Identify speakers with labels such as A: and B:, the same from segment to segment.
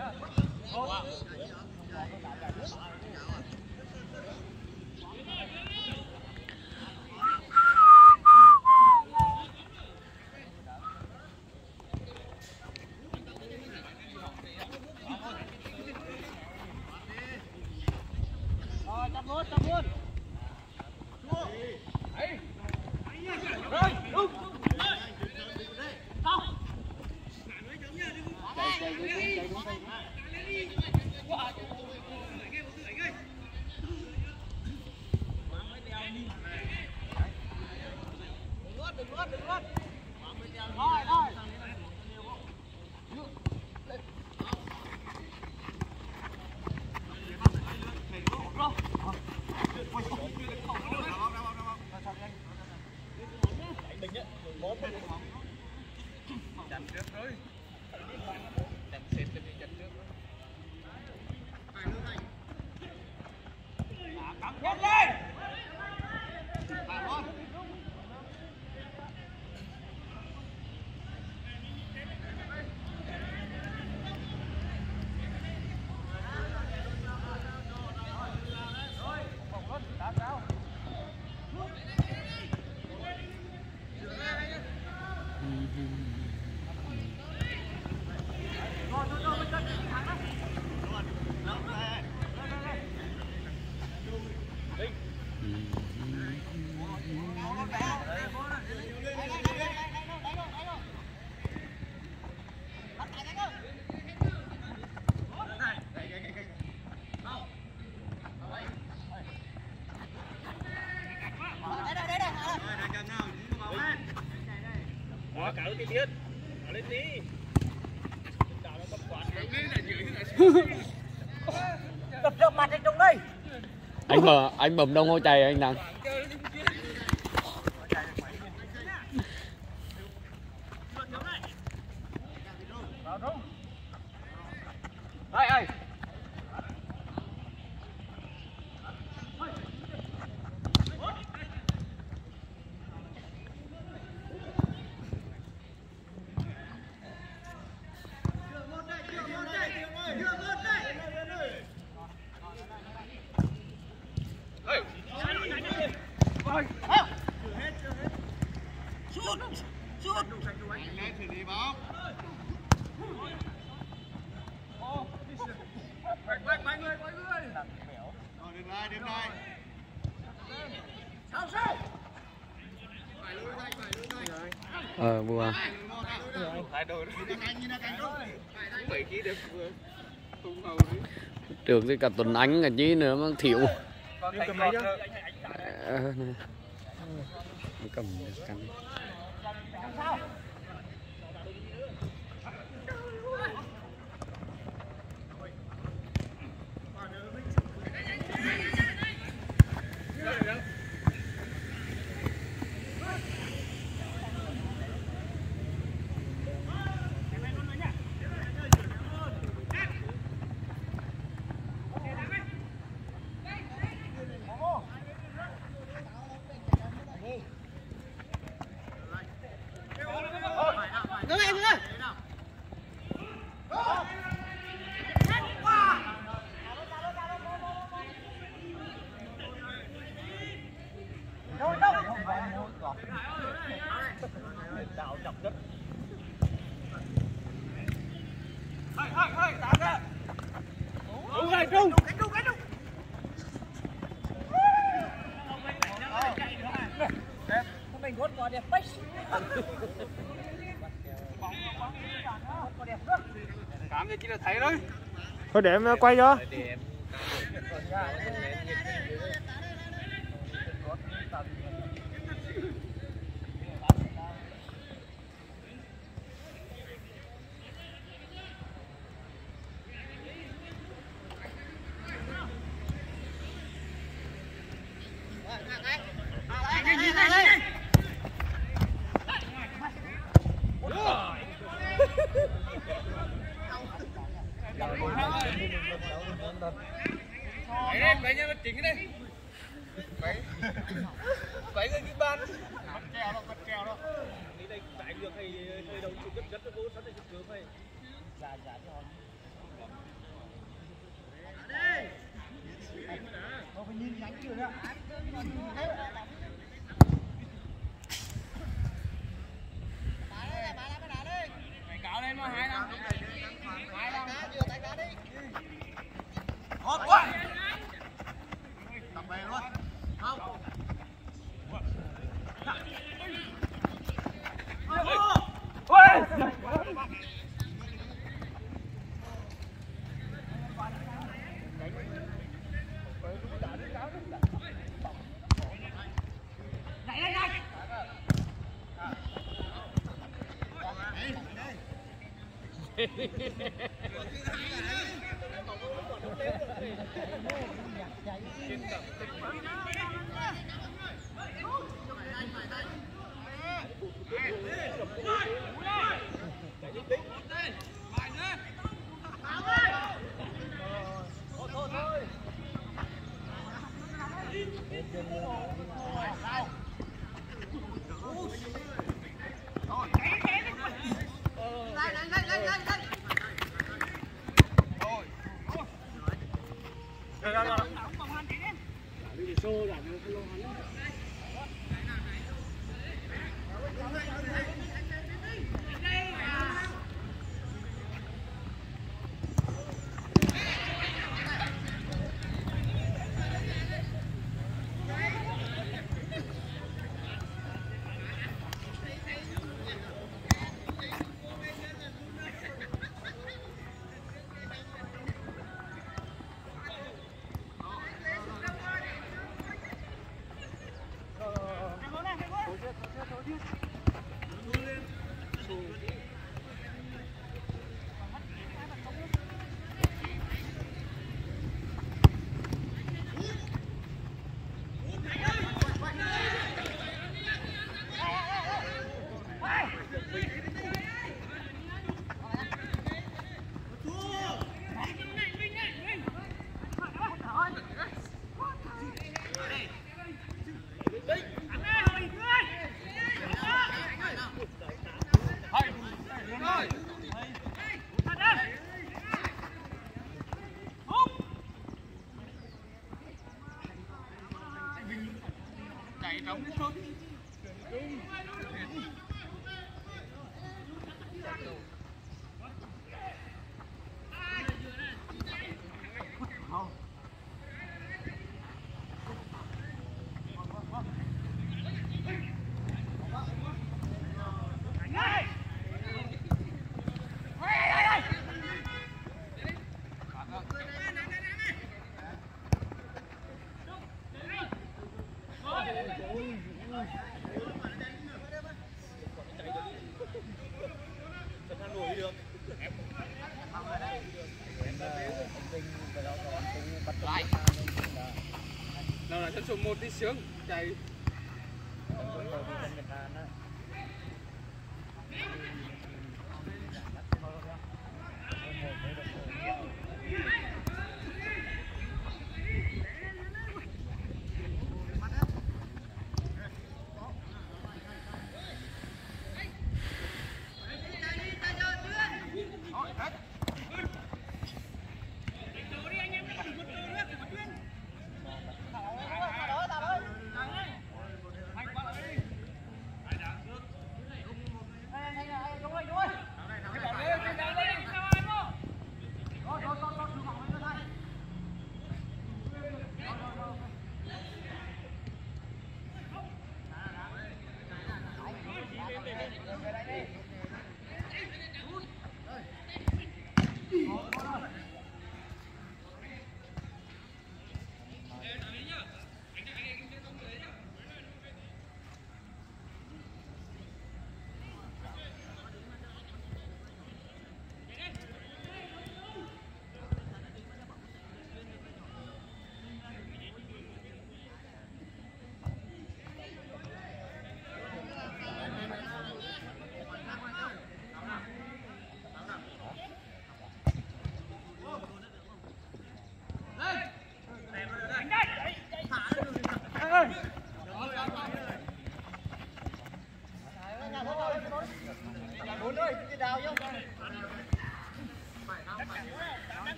A: Anh bấm đồng hồ chạy anh đang. Vừa trước thì cả Tuấn Anh cả chí nữa mà thiếu cầm cắn.
B: Thôi để em quay cho.
C: Vậy nha, chỉnh cái đây. Vậy người cái ban. Bắt kèo đó. Đi đây giải được hay đâu chụp rất vô sẵn để chụp được hay. Dạ cho họ. Nào là chân số 1 đi sướng chạy.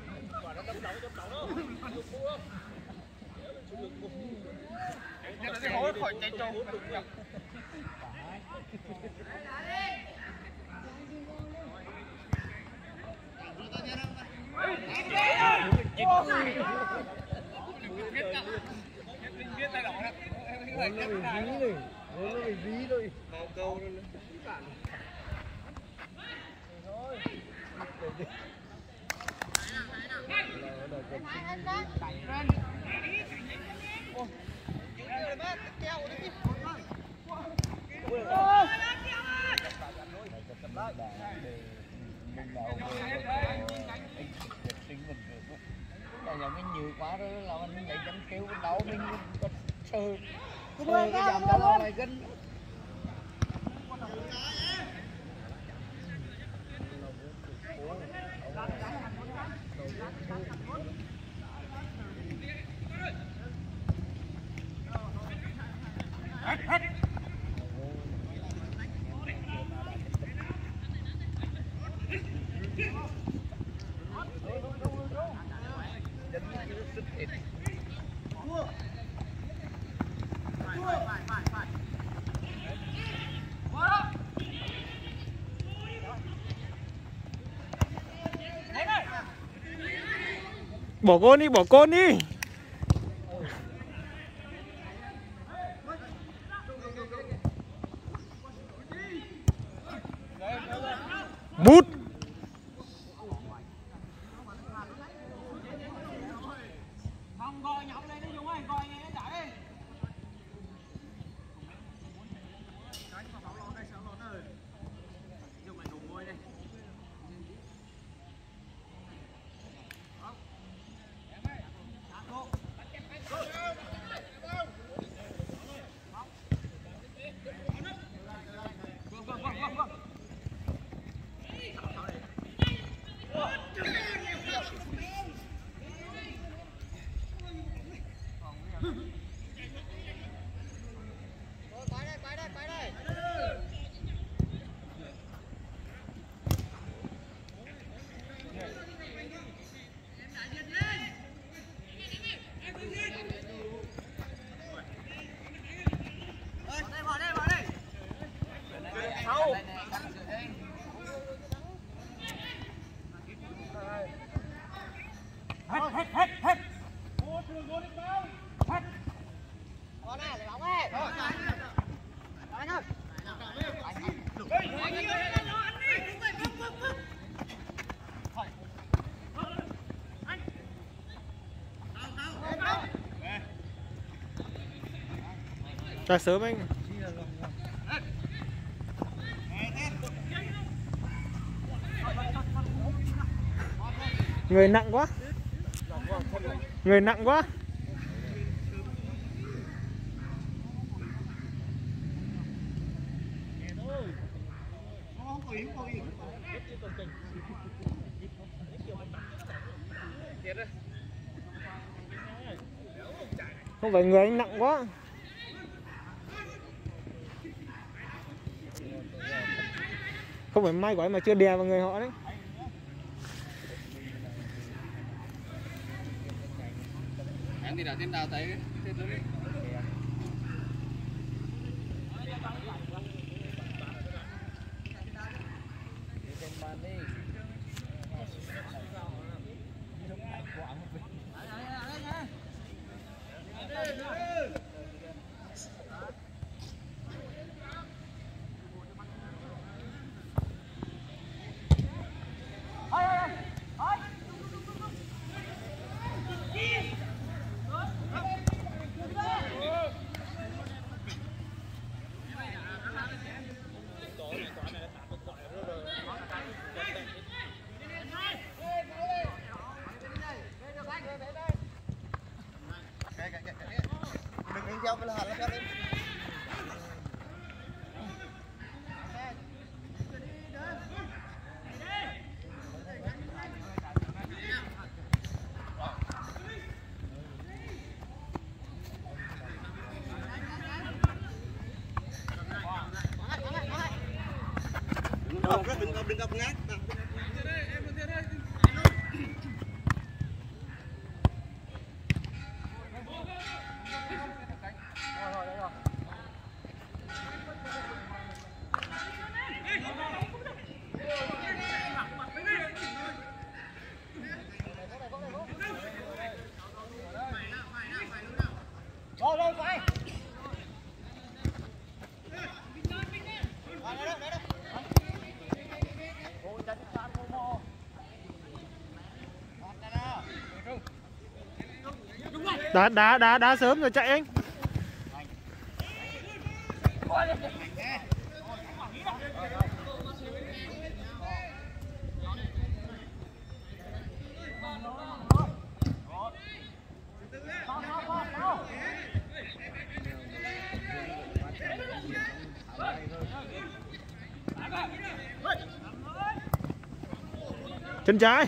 C: khỏi chạy trâu.
D: Mình nhiều quá rồi là mình lấy chân kêu đau mình có sờ cái dòng đó là gân.
B: Bỏ côn đi, bỏ côn đi. Bút.
C: Không gọi nhậu lên đi Dung ơi, gọi nghe nó chạy. Dung mày đụng môi đi.
B: Ra sớm anh. Người nặng quá. Người nặng quá. Không phải người anh nặng quá. Không phải may của anh mà chưa đè vào người họ đấy.
A: Anh thì đã tin đào thấy
D: Đừng đi theo cái hạt nó đi. Đừng gặp ngát.
B: Đá sớm rồi chạy anh. Chân trái.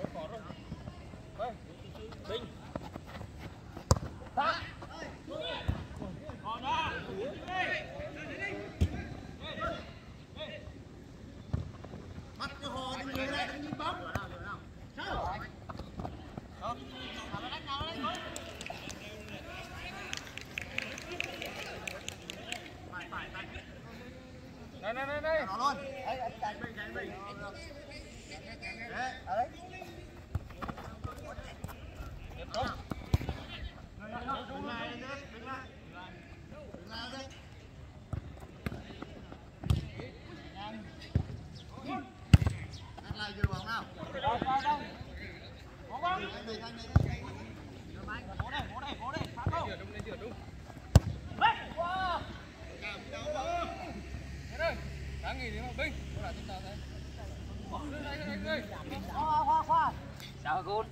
C: Đây. Nó luôn.
D: Chào cô.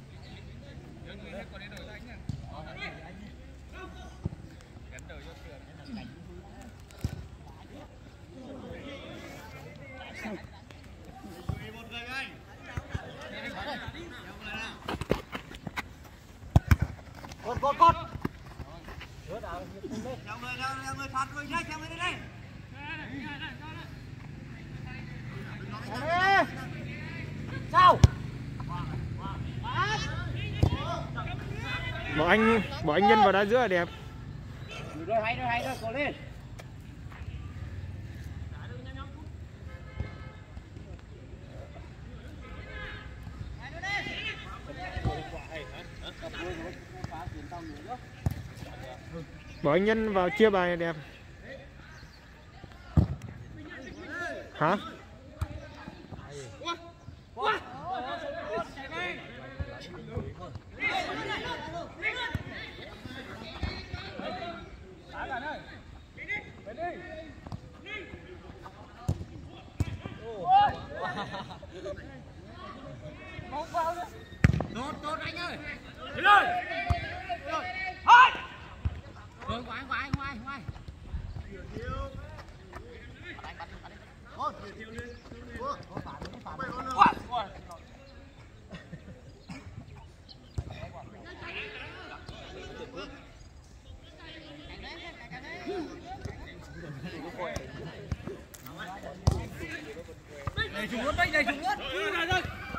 D: Cột. Theo người thoát người nhá, theo người đây đây. Sao?
B: Bỏ anh Nhân vào đá giữa là đẹp.
D: Rồi hay rồi, cố lên.
B: Bỏ anh Nhân vào chia bài đẹp. Hả?
C: Tốt anh ơi.
D: Đi lên. Thôi. Ngoài.
C: Này trùng nước đây, này trùng nước. Đây.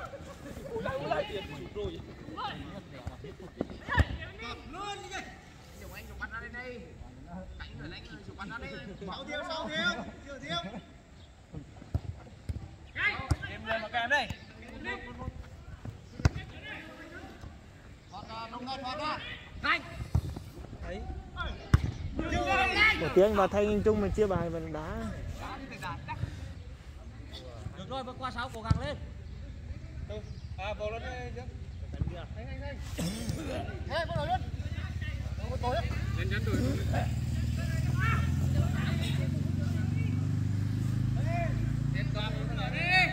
C: Luôn đi. Dùng anh dùng bắn ra đây. Cánh rồi đánh dùng bắn ra đây. 6 thiếu. Em lên mà kèm đây. Thoát ra. Đánh. Đấy.
B: Một tiếng vào thay anh Trung mình chia bài mình đá.
D: Được rồi, bước qua 6 cố gắng lên.
C: Vào luôn đây chứ. Anh.
D: Thế, bắt đầu luôn. Một tối.
A: Lên chắn rồi.
C: Tiến qua đi.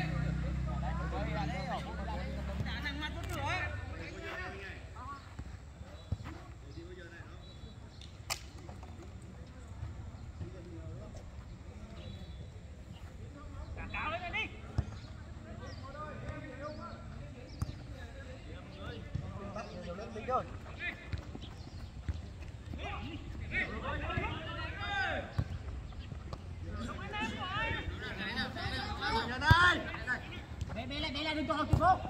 D: Đây là đừng cho học chịu không?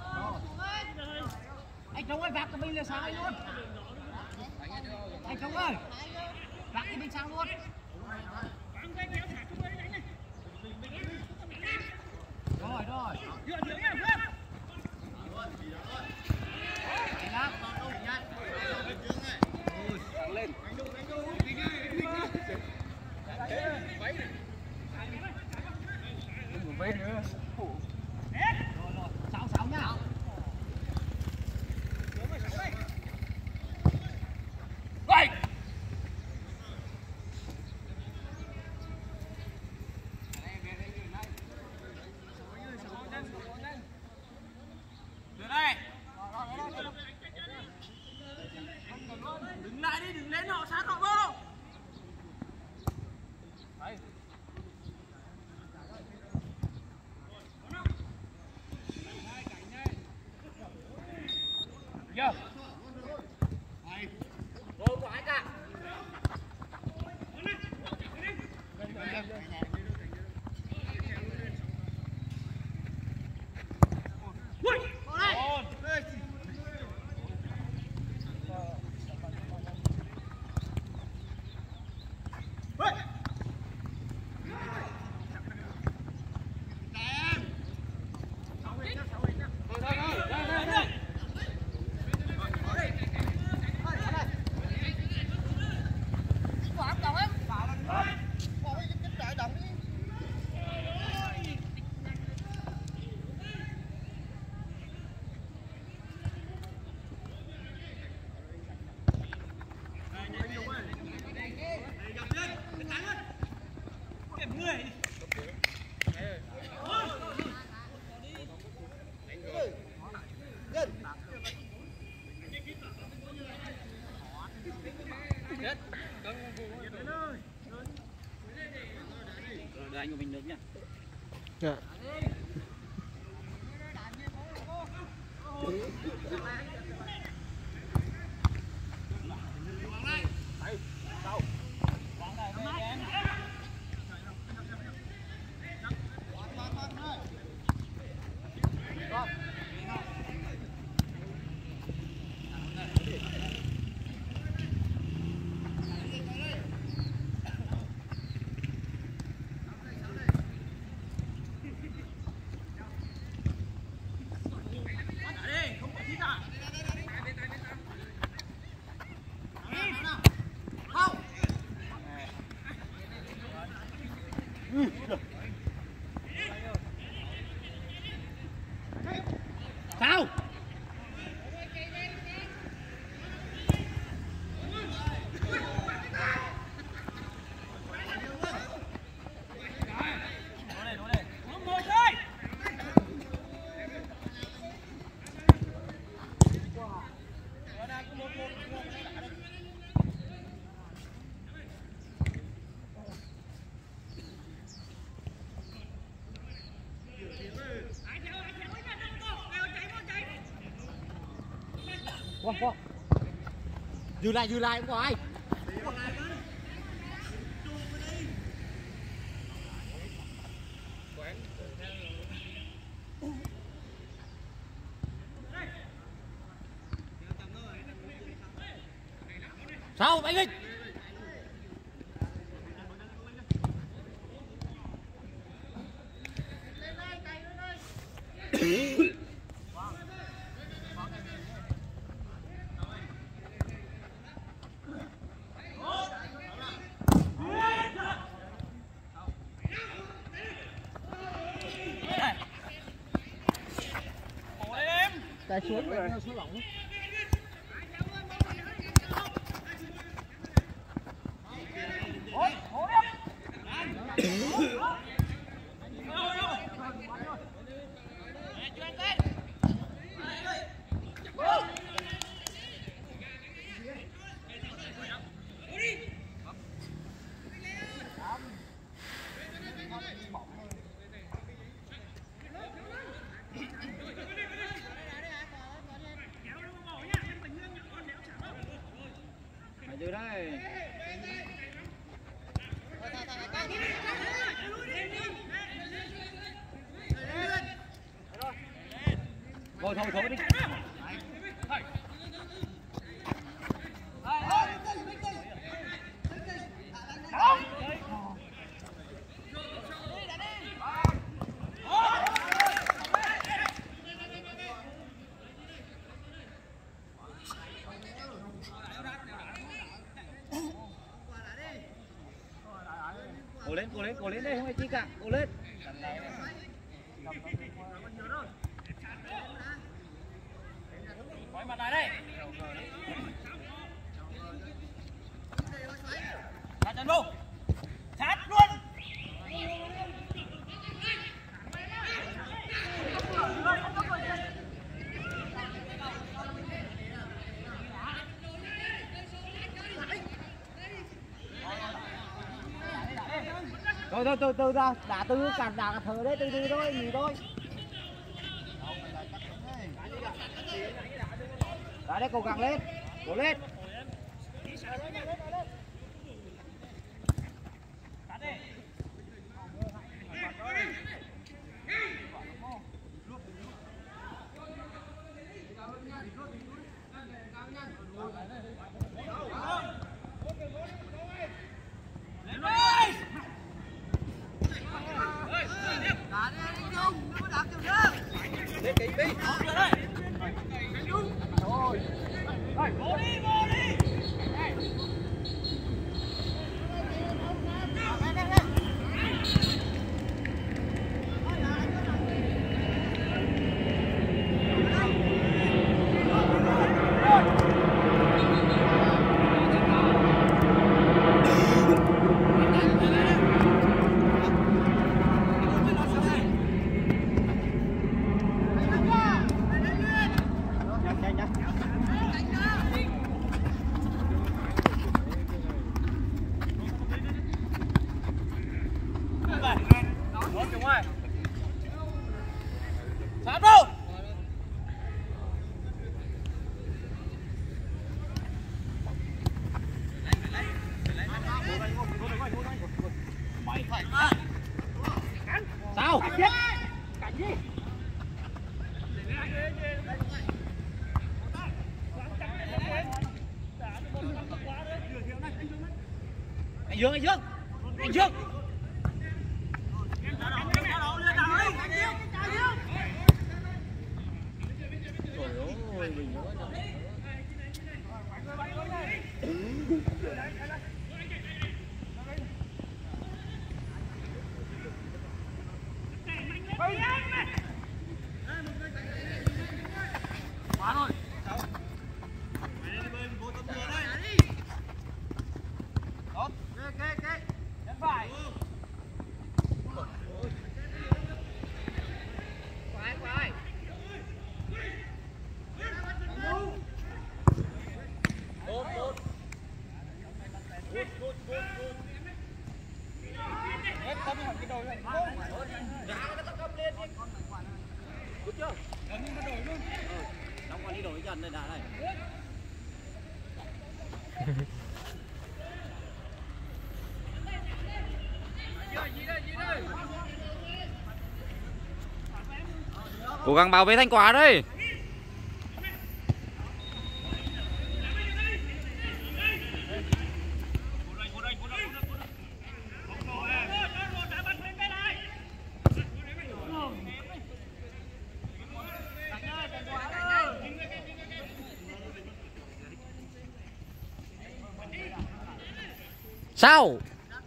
D: Anh Trung ơi, vác cái bình là sang đây luôn. Anh Trung ơi, vác cái bình sang luôn. Rồi.
C: Lên. Váy nữa.
D: Sáu nhá. chưa? Rồi quả cả. Rồi anh của mình được nhá.
B: Dạ.
D: Sao? Wow. Dư lại không có ai. Sao anh Vinh? Tay xuống lỏng. Từ đây. Thôi đi. Cố lên đây, không phải chi cả, cố lên. Quay mặt lại đây. Sát chân vô. Sát luôn. Thôi từ ra, đá từ cả đá thở đấy, từ thôi, nghỉ thôi. Phải đấy, cố gắng lên. Cố lên. Sao? Cảnh gì? Anh Dương, anh Dương. Anh Dương.
E: Cố gắng bảo vệ thành quả đây. Sao?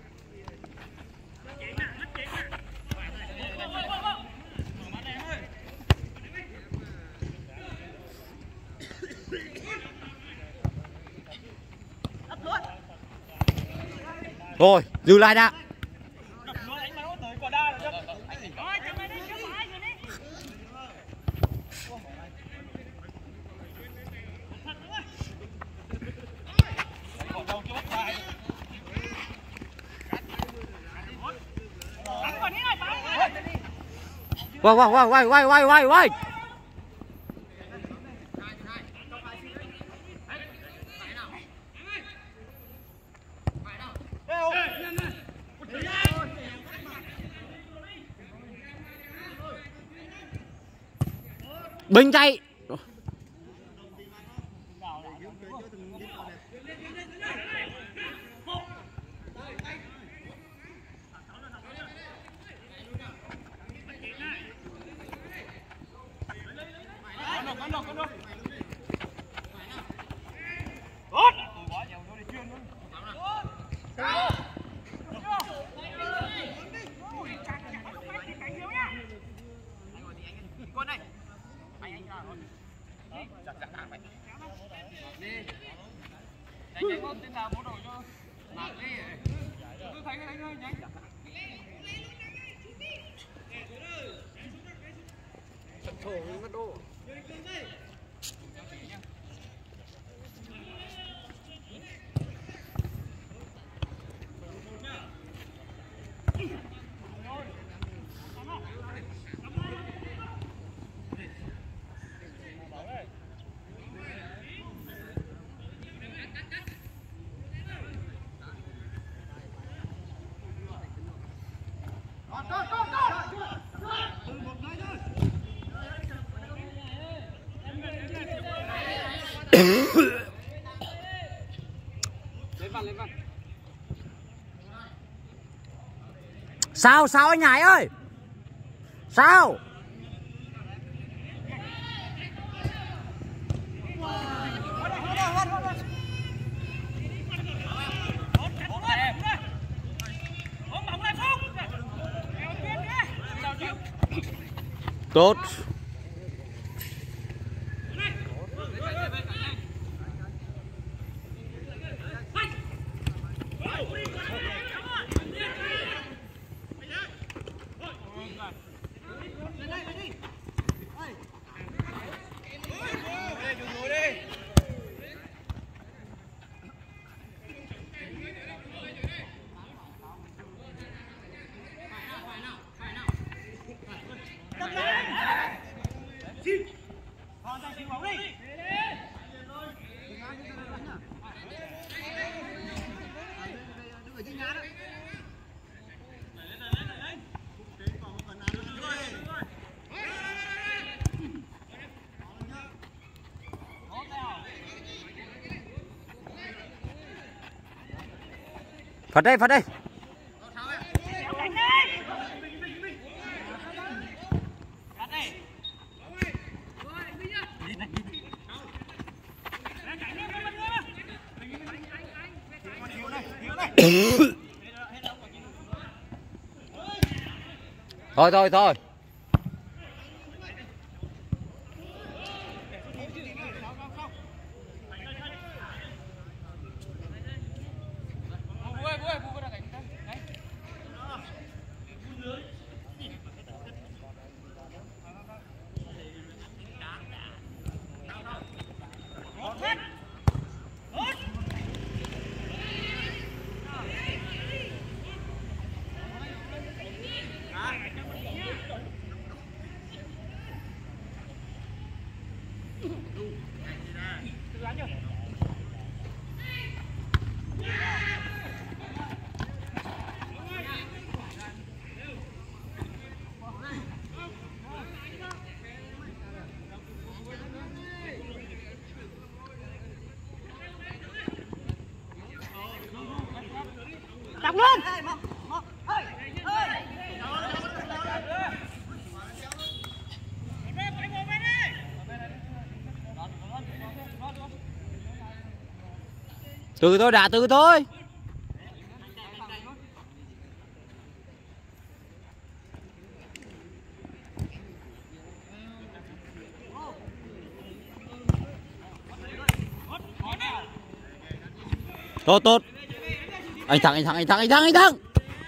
E: Rồi, dừng lại đã. Quay. Bình chạy.
A: lên văn.
E: Sao sao anh Hải ơi? Sao? Tốt. Phạt đây, phạt đây. Thôi thôi thôi.
D: Đọc lên.
E: Từ thôi đã, từ thôi. Tốt tốt. Anh thắng, anh thắng, anh thắng, anh thắng, anh thắng.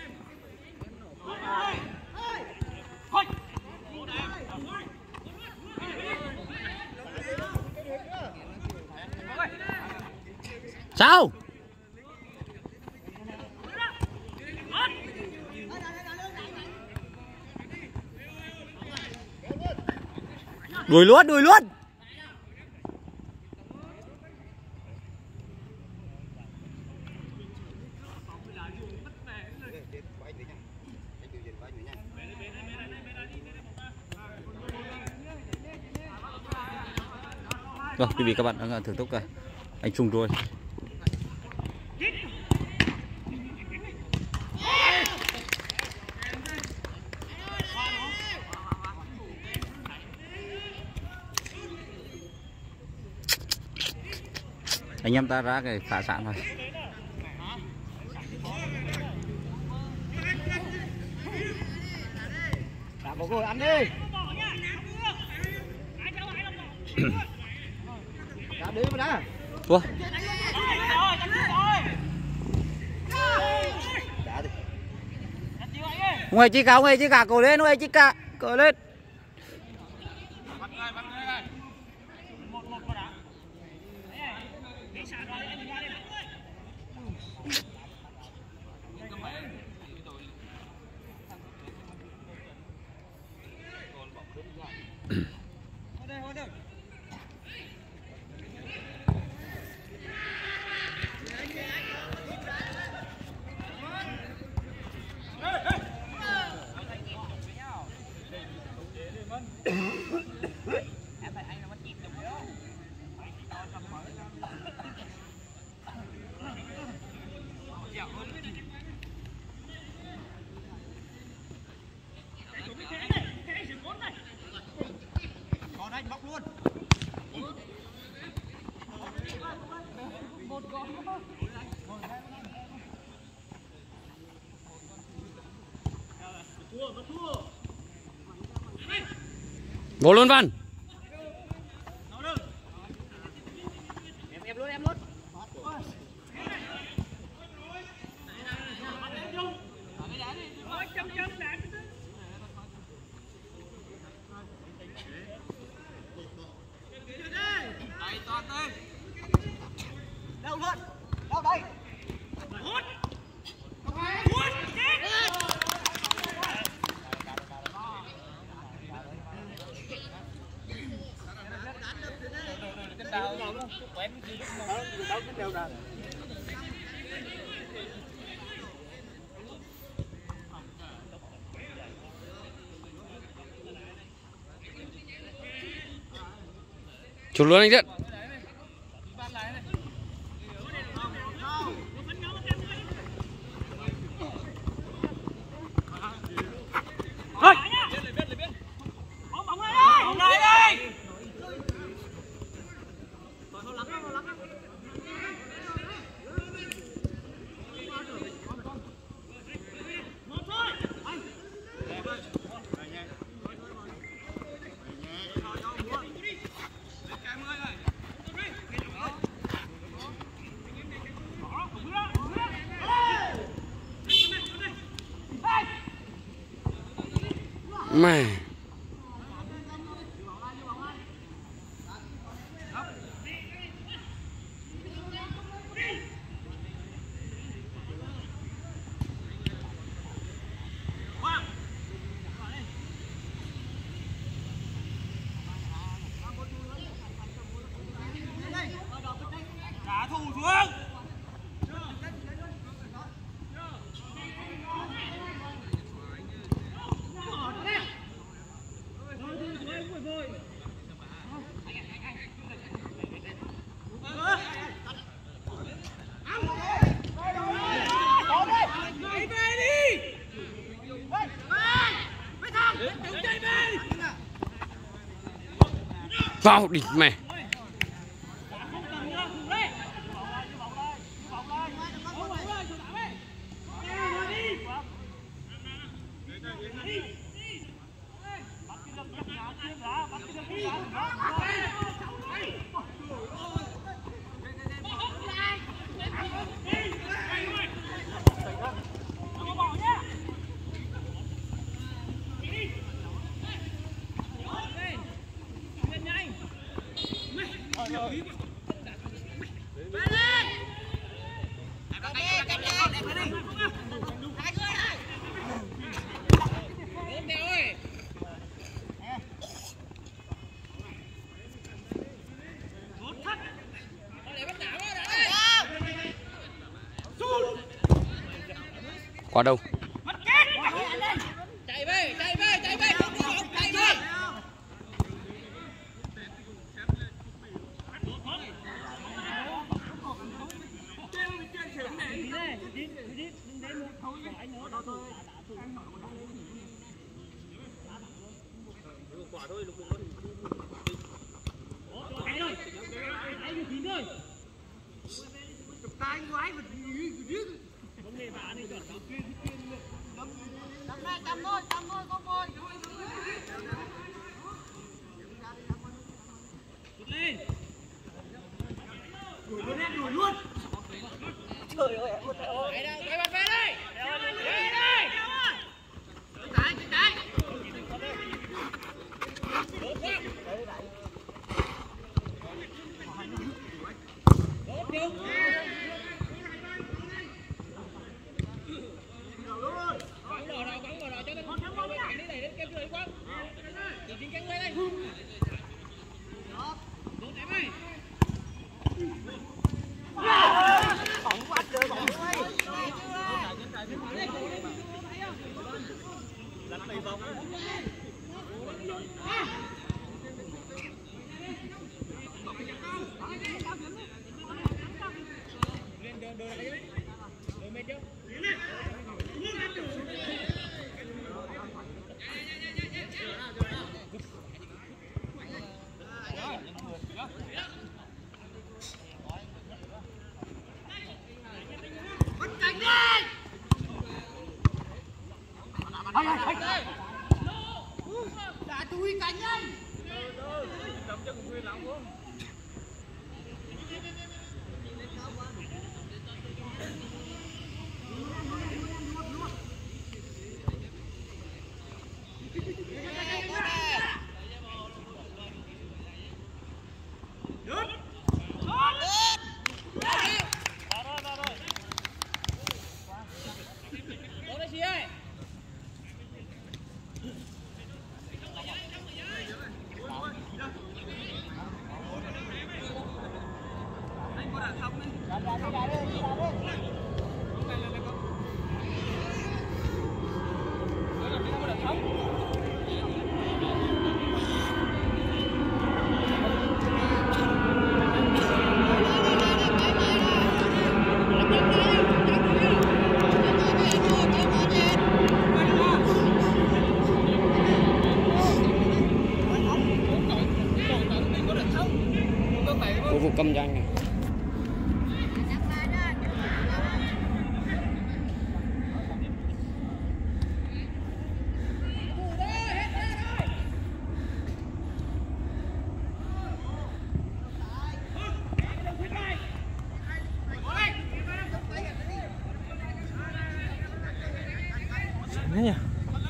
E: Sao? Đuổi luôn, đuổi luôn. Rồi, quý vị các bạn đang thưởng thức anh Trung rồi. Anh em ta ra cái phá sản rồi.
C: Đã có rồi ăn đi. Đã đi mà đã.
E: Ủa? Ông ơi chi cả, ông ơi chi cả, cổ lên, ông ơi chi cả, cổ lên. Vô luôn Văn.
D: Em luôn, em luôn. Đâu luôn. Đâu đây.
E: Chụp luôn anh Thiện. Mày
C: Trả thù xuống.
E: vào địch mày. Qua đâu?
C: Chạy về, chạy về, chạy về, không có bóng, chạy về. Quả thôi, lục thôi. Anh ơi, anh được chín rồi. Ta anh của anh mà vấn đề bà này chuẩn chấm thôi con thôi. Lên. Đuổi luôn. Trời ơi, em ơi. Đây bạn về đây. Về đây. Trái. Đốt điêu. Bắn vào rồi cho nó không cánh đi đẩy đến kem dưới quá. Chỉ chính cánh lên đây. Đốt em ơi. Bóng quạt trời bóng ơi. Lăn tì bóng.
E: Của vụ công doanh này.
B: Đấy nhỉ.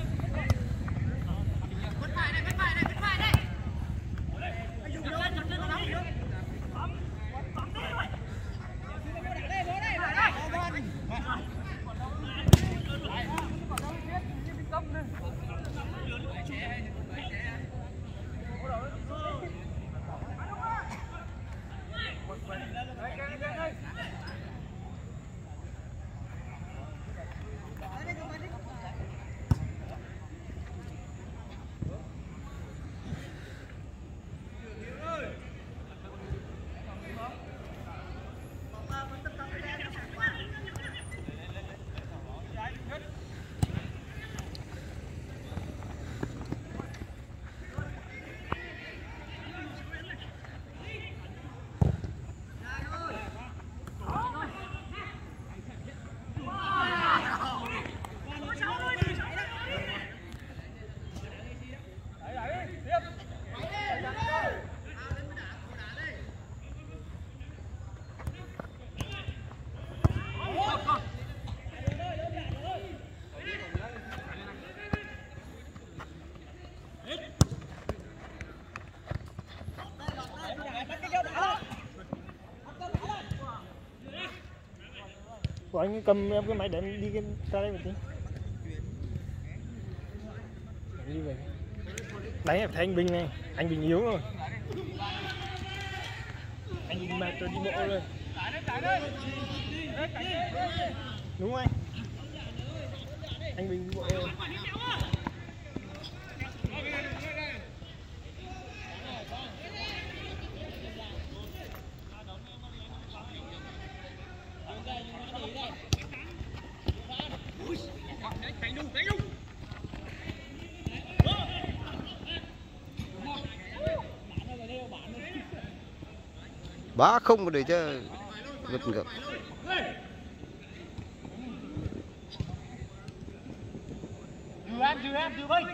B: Của anh cầm em cái máy để em đi ra đây một tí. Đi về. Đánh em thấy anh Bình này, anh Bình yếu rồi. Anh Bình mệt rồi đi bộ rồi. Đúng không anh? Anh Bình đi bộ rồi.
E: Bá không mà để cho vượt ngược.
D: Dư em, Vinh.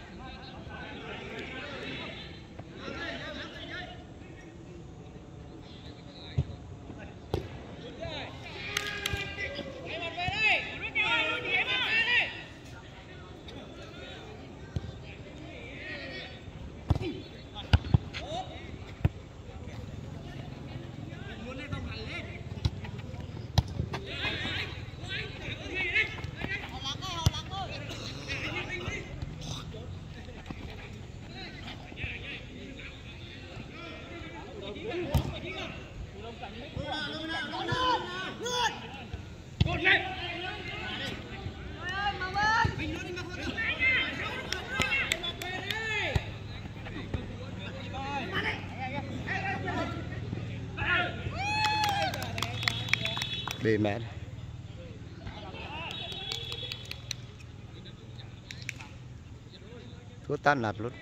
E: Bề mẹ thuốc tan nạp luôn.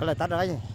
E: cái này tắt rồi.